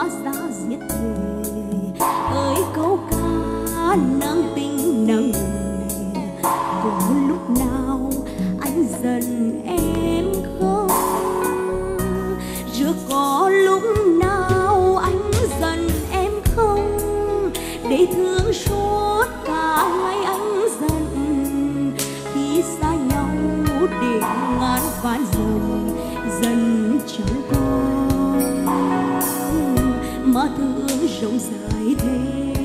hóa ra giết thề. Ơi câu ca nặng tình nặng nề, có lúc nào anh giận em không? Chưa có lúc nào anh giận em không? Để thương suốt cả ngày anh giận, khi xa nhau để ngàn vạn dòng dần chẳng còn mà thương rộng dài thế.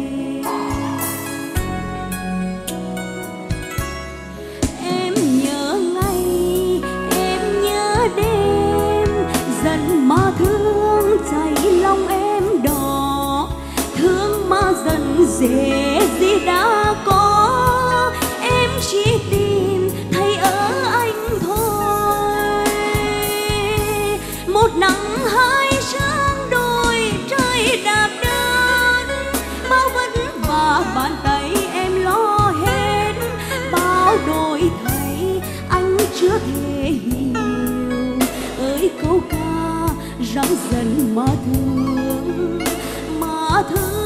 Em nhớ ngày, em nhớ đêm, dần mà thương cháy lòng em đỏ. Thương mà dần dễ gì đã có, em chỉ tìm thấy ở anh thôi. Một nắng hai sương đôi trời đạp đơn, bao vất vả bàn tay em lo hết. Bao đổi thay anh chưa thể hiểu, ơi câu ca răng dần mà thương mà thương.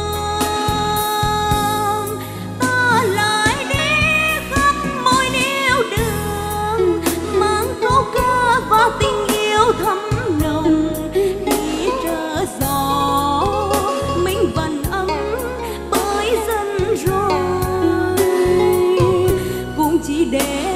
Ta lại đi khắp mọi nẻo đường, mang câu ca và tình yêu thắm nồng. Đi trở gió mình vẫn ấm bởi dần rồi, cũng chỉ để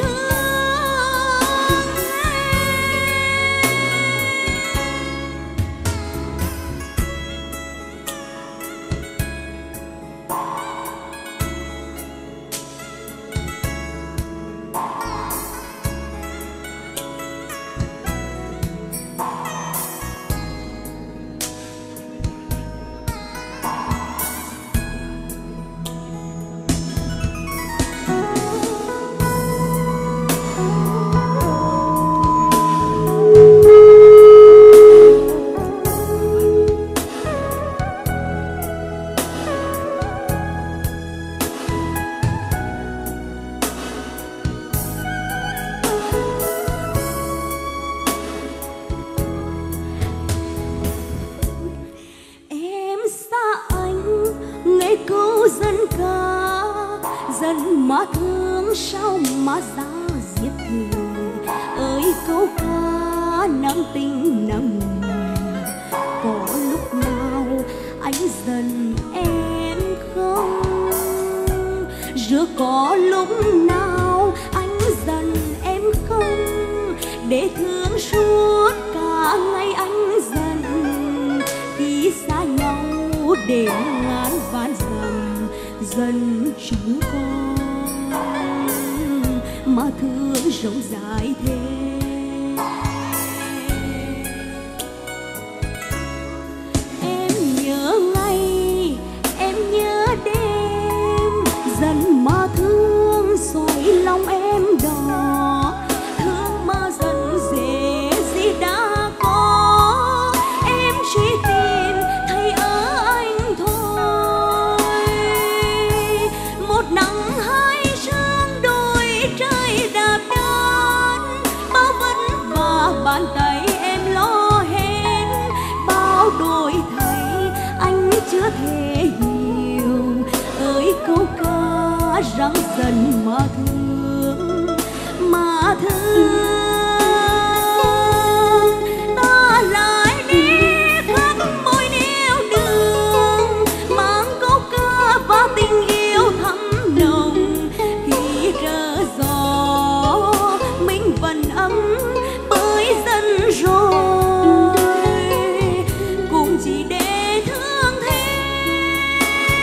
câu dân ca dân mà thương sao mà ra giết thề. Ơi câu ca nặng tình nặng nề, có lúc nào anh giận em không? Rồi có lúc nào anh giận em không? Để thương suốt cả ngày anh giận, khi xa nhau để ngàn vạn dặm dần chẳng còn mà thương rộng dài thế. Em nhớ ngày, em nhớ đêm, dần mà thương xoay lòng em đỏ. Thương mà dần dễ gì đã có, em chỉ tìm thấy ở anh thôi. Một nắng hai sương đôi trời đạp đơn, bao vất vả bàn tay em lo hết. Bao đổi thay anh chưa thể hiểu, ơi câu ca răng dần mà thương mà thương. Ta lại đi khắp mọi nẻo đường, mang câu ca và tình yêu thắm nồng. Khi trở gió mình vẫn ấm bởi dần rồi, cũng chỉ để thương thêm.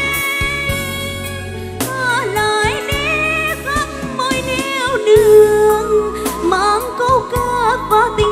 Ta lại đi khắp mọi nẻo đường, mang câu ca và tình